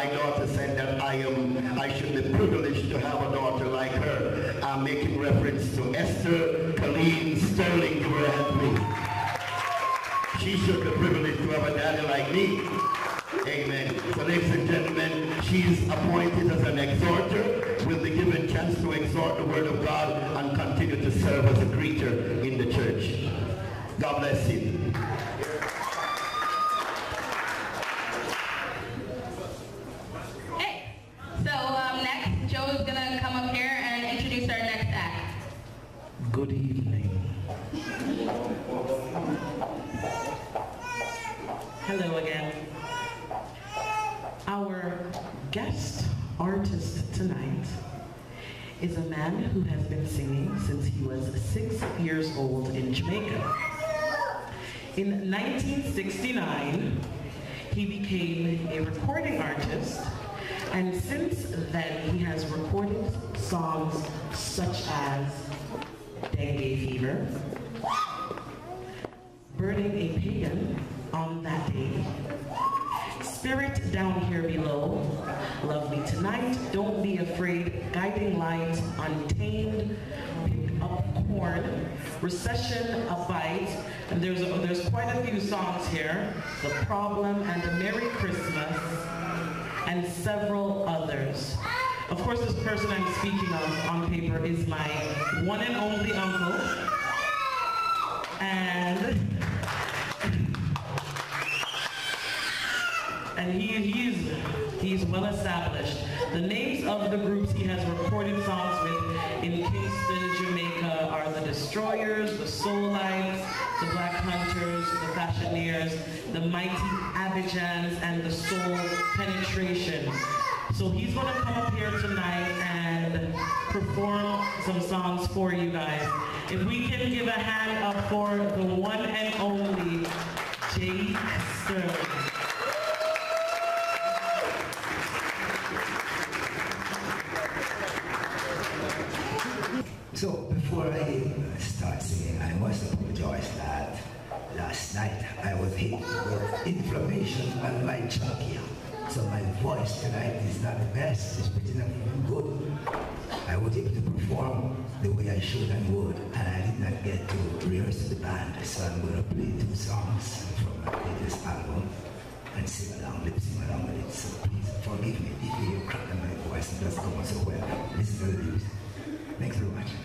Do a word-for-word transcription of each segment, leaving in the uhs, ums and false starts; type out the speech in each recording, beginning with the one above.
my daughter said that I am, I should be privileged to have a daughter like her. I'm making reference to Esther Colleen Sterling Durant. She should be privileged to have a daddy like me. Amen. So ladies and gentlemen, she's appointed as an exhorter, will be given chance to exhort the word of God and continue to serve as a greeter in the church. God bless you. Hey, so um, next, Joe is going to come up here and introduce our next act. Good evening. Hello again. Our guest artist tonight is a man who has been singing since he was six years old in Jamaica. In nineteen sixty-nine, he became a recording artist, and since then he has recorded songs such as Dengue Fever, Burning a Pagan on That Day, Spirit Down Here Below, Love Me Tonight, Don't Be Afraid, Guiding Light, Untamed, Pick Up Corn, Recession, A Bite, and there's, a, there's quite a few songs here, The Problem and a Merry Christmas, and several others. Of course, this person I'm speaking of on paper is my one and only uncle, and and he, he's, he's well established. The names of the groups he has recorded songs with in Kingston, Jamaica are the Destroyers, the Soul Lights, the Black Hunters, the Fashioneers, the Mighty Abidjans, and the Soul Penetration. So he's going to come up here tonight and perform some songs for you guys. If we can give a hand up for the one and only Jake Sterling. So before I start singing, I must apologize that last night I was hit with inflammation on my trachea. So my voice tonight is not the best, it's pretty not even good. I was able to perform the way I should and would, and I did not get to rehearse with the band. So I'm going to play two songs from my latest album and sing along, lip sing along with it. So please forgive me if you hear crack in my voice, it doesn't go on so well. Listen to the lyrics. Thanks very much.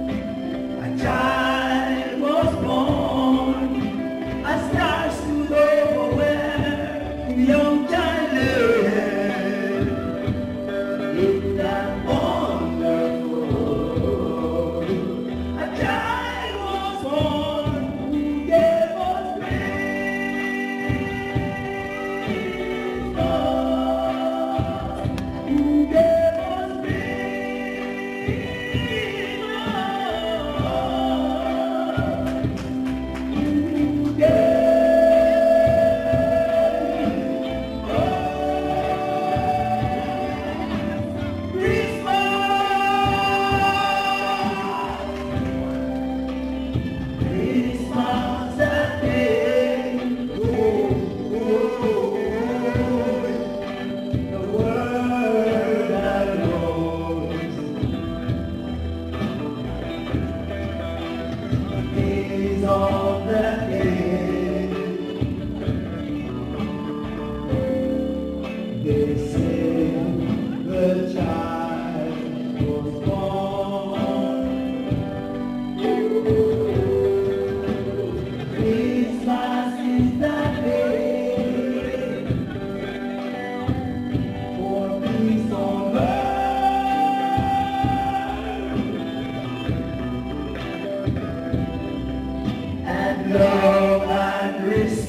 A star stood over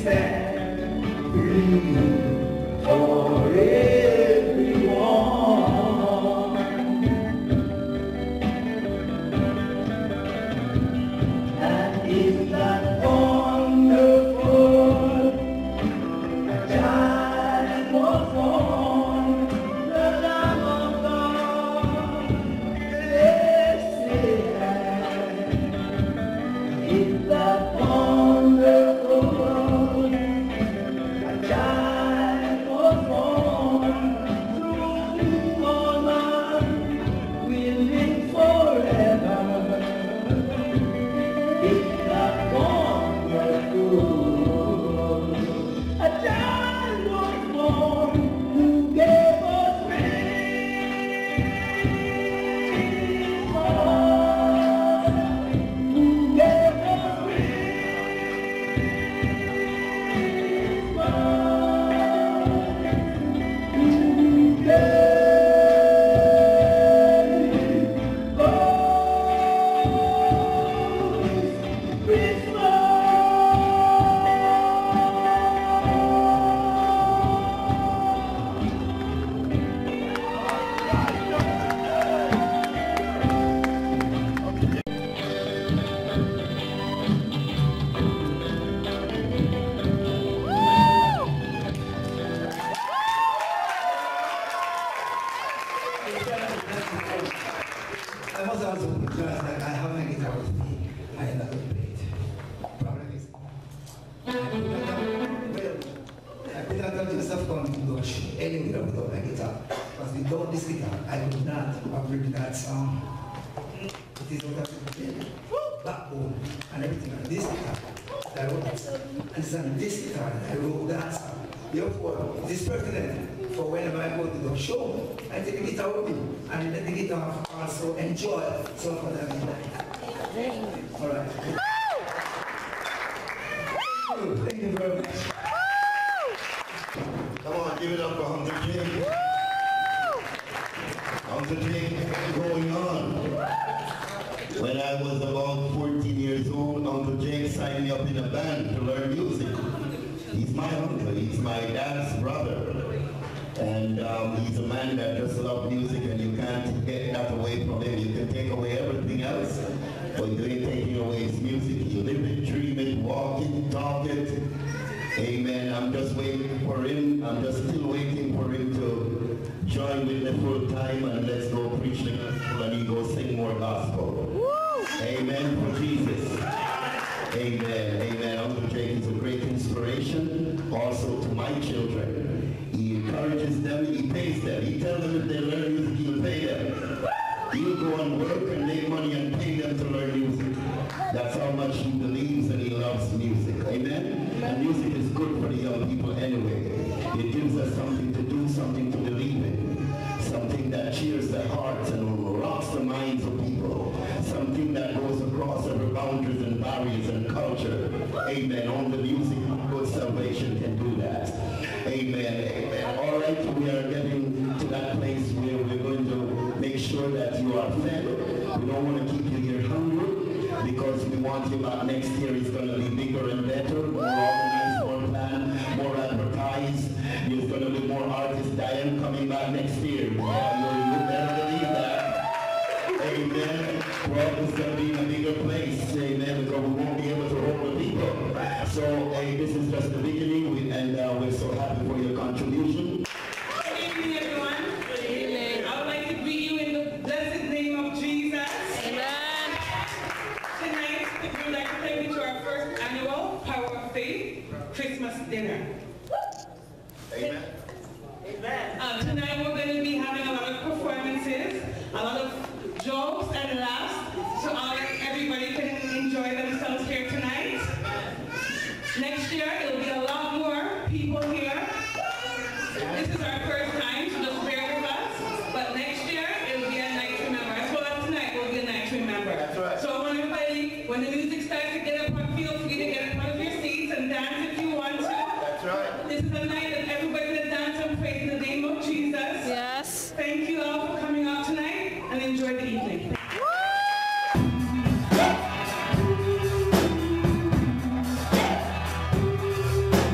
set free for everyone. And is that wonderful? A child was born, the Lamb of God. Blessed is that wonderful. A child was born, through all man will live forever. Is that wonderful? A child was born who gave us Christmas, who gave us I must also apologize that I have my guitar with me. I am not going to play it. Problem is, I could not have, well, I could not have just have come to do a show anywhere without my guitar. Because without this guitar, I could not have written that song. It is what I said, backbone and everything on this guitar. I wrote it. And it's on this guitar that I wrote that song. Therefore, it is pertinent for whenever I go to the show, I take the guitar with me and let the guitar also enjoy some of that midnight. All right. Thank you. Thank you very much. Come on, give it up for Uncle Jake. Uncle Jake, going on. When I was about fourteen years old, Uncle Jake signed me up in a band to learn music. He's my uncle, he's my dad's brother. And um, he's a man that just loves music, and you can't get that away from him. You can take away everything else, but you ain't taking away his music. You live it, dream it, walk it, talk it. Amen. I'm just waiting for him. I'm just still waiting for him to join with me full time, and let's go preach the gospel, and he go sing more gospel. Amen for Jesus. Amen. Amen. Uncle Jake is a great inspiration also to my children. He encourages them, he pays them. He tells them if they learn music, he'll pay them. He'll go and work and make money and pay them to learn music. That's how much he believes and he loves music. Amen? And music is good for the young people anyway. It gives us something to do, something to believe in. Something that cheers the hearts and rocks the minds of people. Something that goes across every boundaries and barriers and culture. Amen. Only music of good salvation can do that. Amen. Amen. All right, we are getting to that place where we're going to make sure that you are fed. We don't want to keep you here hungry because we want you back next year. It's going to be bigger and better, more organized, more planned, more advertised. There's going to be more artists. Diane coming back next year. Yeah, you, you better believe that. Amen. Well, it's going to be in a bigger place. Amen. Because we won't be able to hold the people. So, hey, this is just the beginning, we, and uh, we're so happy for your contribution. Good evening, everyone. Good evening. I would like to greet you in the blessed name of Jesus. Amen. Tonight, we would like to take you to our first annual Power of Faith Christmas dinner. Amen. Amen. Um, tonight, we're going to be having a lot of performances, a lot of jokes and laughs, so all everybody can enjoy themselves here tonight. Next year, it'll be a lot more people here. This is our first time, so just bear with us. But next year, it'll be a night to remember. As well as tonight, will be a night to remember. That's right. So I want everybody, when the music starts to get up, feel free to get up out of your seats and dance if you want to. That's right. This is a night that everybody will dance and praise in the name of Jesus. Yes. Thank you all for coming out tonight, and enjoy the evening. Thank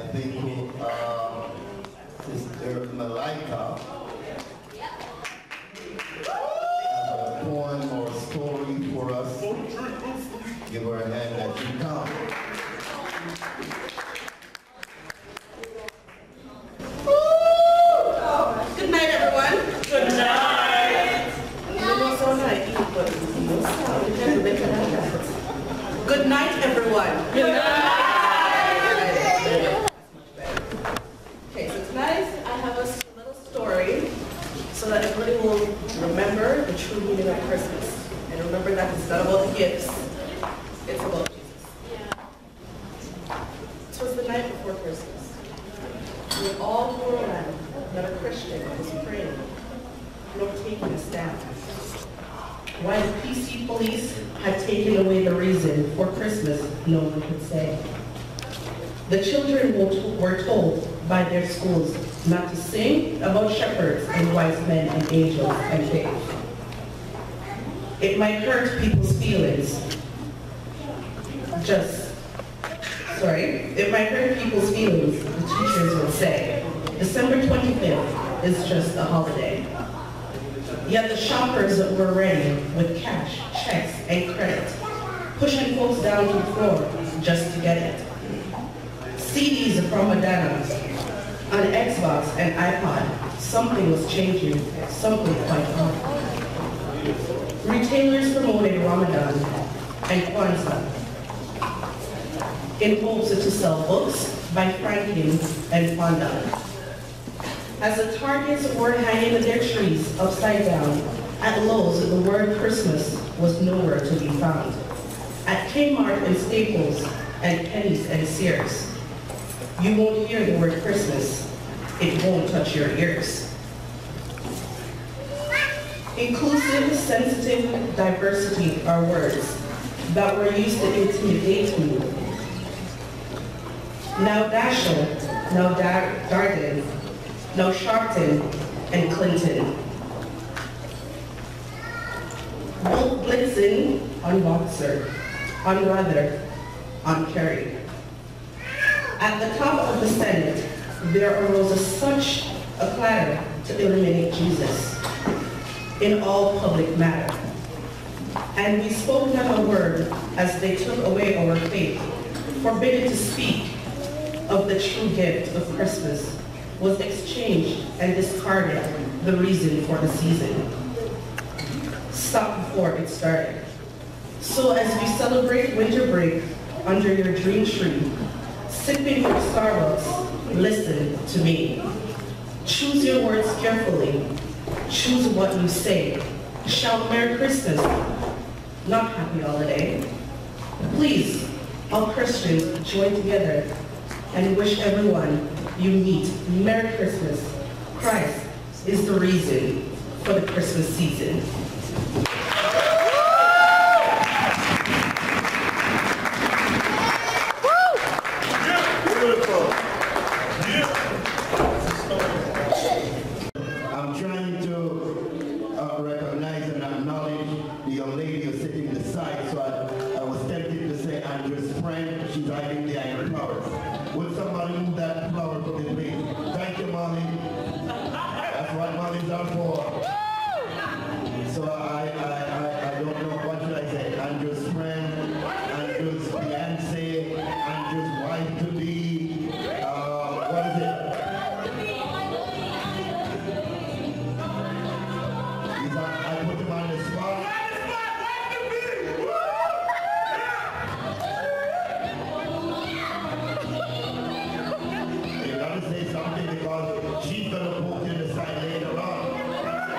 think uh, Sister Malika has a poem or a story for us. Give her a hand as she comes. Good night, everyone. Good night. Good night, everyone. Good night. Okay, so tonight I have a little story so that everybody will remember the true meaning of Christmas. And remember that it's not about the gifts, it's about Jesus. It was the night before Christmas. When all who were around that a Christian was praying, not taking a stand. Why the P C police had taken away the reason for Christmas, no one could say. The children were told by their schools not to sing about shepherds and wise men and angels and faith. It might hurt people's feelings. Just, sorry, it might hurt people's feelings, the teachers would say. December twenty-fifth is just a holiday. Yet the shoppers were ready with cash, checks, and credit, pushing folks down to the floor just to get it. C Ds from Madonna, on Xbox and iPod, something was changing, something quite odd. Retailers promoted Ramadan and Kwanzaa in hopes to sell books by Franklin and Fonda. As the Targets were hanging their trees upside down, at Lowe's the word Christmas was nowhere to be found. At Kmart and Staples and Penny's and Sears, you won't hear the word Christmas. It won't touch your ears. Inclusive, sensitive, diversity are words that were used to intimidate me. Now Dashiell, now Dar Darden, now Sharpton and Clinton. Both Blitzen on Boxer, on Ruther, on Kerry. At the top of the Senate, there arose a such a clatter to eliminate Jesus in all public matter. And we spoke not a word as they took away our faith, forbidden to speak of the true gift of Christmas, was exchanged and discarded the reason for the season. Stop before it started. So as we celebrate winter break under your dream tree, sipping your Starbucks, listen to me. Choose your words carefully. Choose what you say. Shout Merry Christmas, not Happy Holiday. Please, all Christians join together and wish everyone you meet Merry Christmas. Christ is the reason for the Christmas season. I'm trying to uh, recognize and acknowledge the young lady who's sitting in the side, so I, I was tempted to say Andrew's friend. She's hiding behind the flowers. Would somebody move that flower for me, please? Thank you, Mommy. That's what Mommy's are for. So I, I, I, I don't know, what should I say? Andrew's friend, Andrew's fiancé, Andrew's wife-to-be, uh, what is it? He's on, I put him on the spot. You gotta say something because she's gonna poke you in the side later on.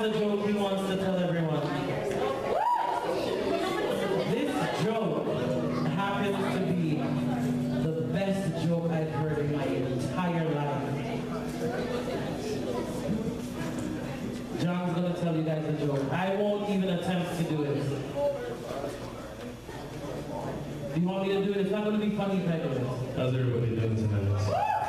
a joke he wants to tell everyone. This joke happens to be the best joke I've heard in my entire life. John's gonna tell you guys a joke. I won't even attempt to do it. Do you want me to do it? It's not gonna be funny if I do it. How's everybody doing tonight?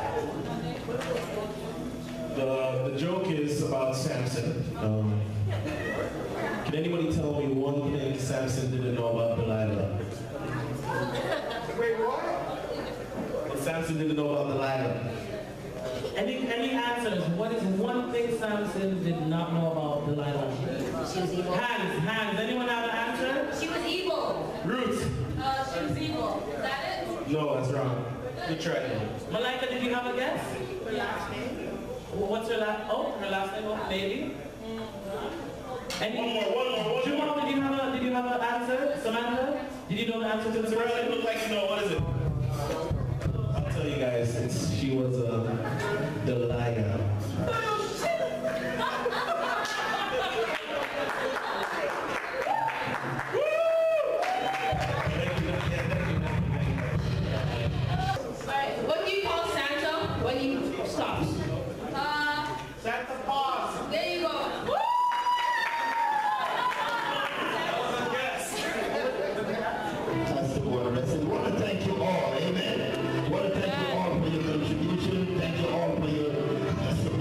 The, the joke is about Samson. Um, can anybody tell me one thing Samson didn't know about Delilah? Wait, what? What Samson didn't know about Delilah? Any, any answers? What is one thing Samson did not know about Delilah? She was evil. Hands, hands. Anyone have an answer? She was evil. Ruth? Uh, she was evil. Is that it? No, that's wrong. Good try. Malika, did you have a guess? Her last name. What's her last? Oh, her last name. Oh, maybe. Any, One more, one more, one Jamal, more. did you have a? Did you have an answer? Samantha, did you know the answer to the Samantha, question? you look like you know. What is it? I'll tell you guys. It's, she was a uh, Delilah. Alright, what do you call Santa when he stops? Uh, Santa Claus. There you go. Fantastic order. I want to thank you all. Amen. I want to thank you all for your contribution. Thank you all for your support.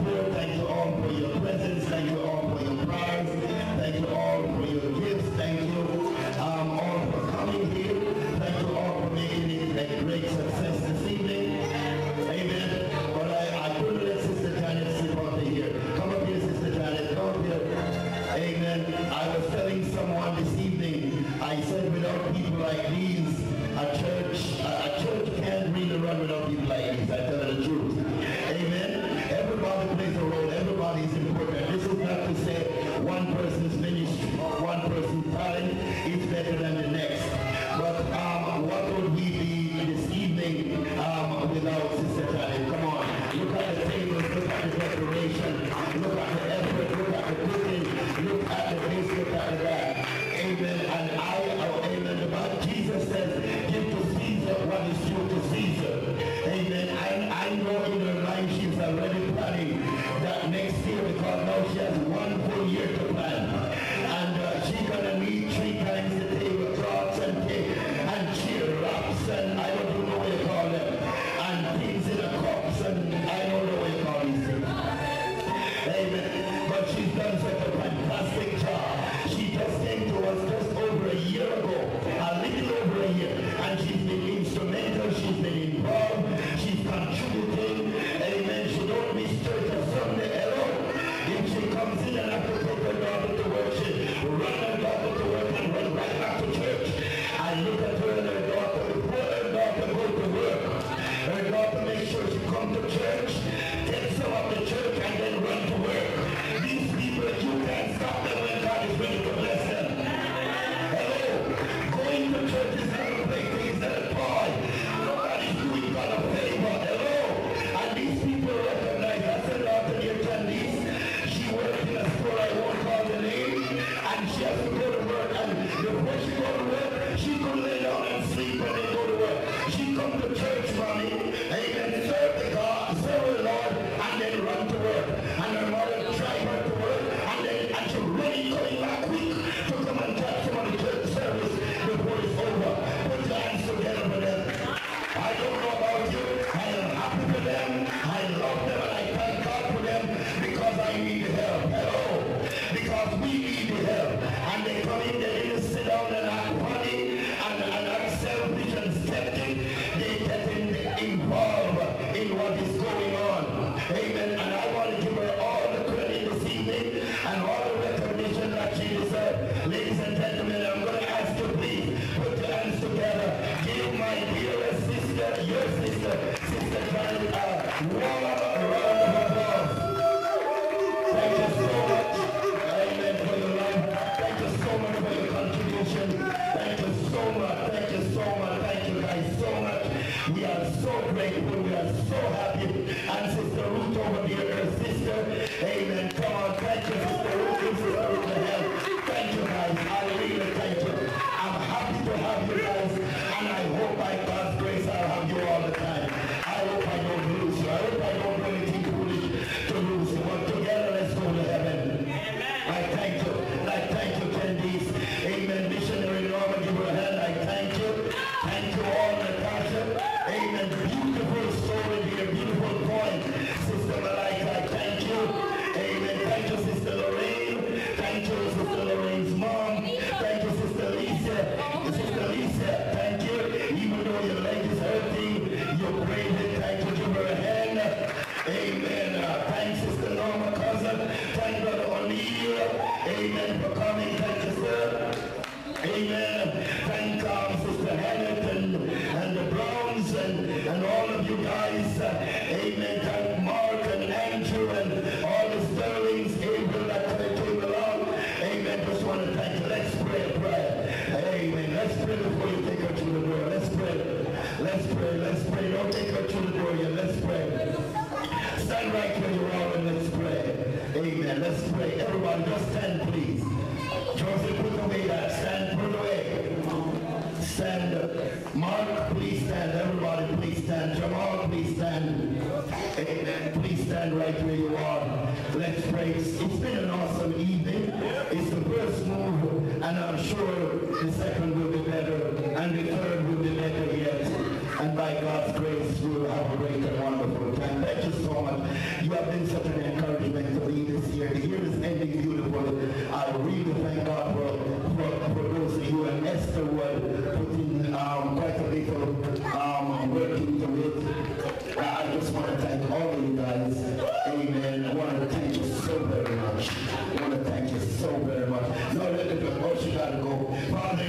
Amen. Let's pray. Everybody just stand, please. Joseph, put away that. Stand, put away. Stand. Mark, please stand. Everybody, please stand. Jamal, please stand. Amen. Please stand right where you are. Let's pray. It's been an awesome evening. It's the first move, and I'm sure the second will be better, and the third will be better yet. And by God's grace, we will have a great and wonderful time. Thank you so much. You have been such an encouragement to me this year. The year is ending beautiful. I really thank God for, for, for those of you. And Esther will put in um, quite a little um, work into it. I just want to thank all of you guys. Amen. I want to thank you so very much. I want to thank you so very much. No, let me go. Oh, she got to go. Father,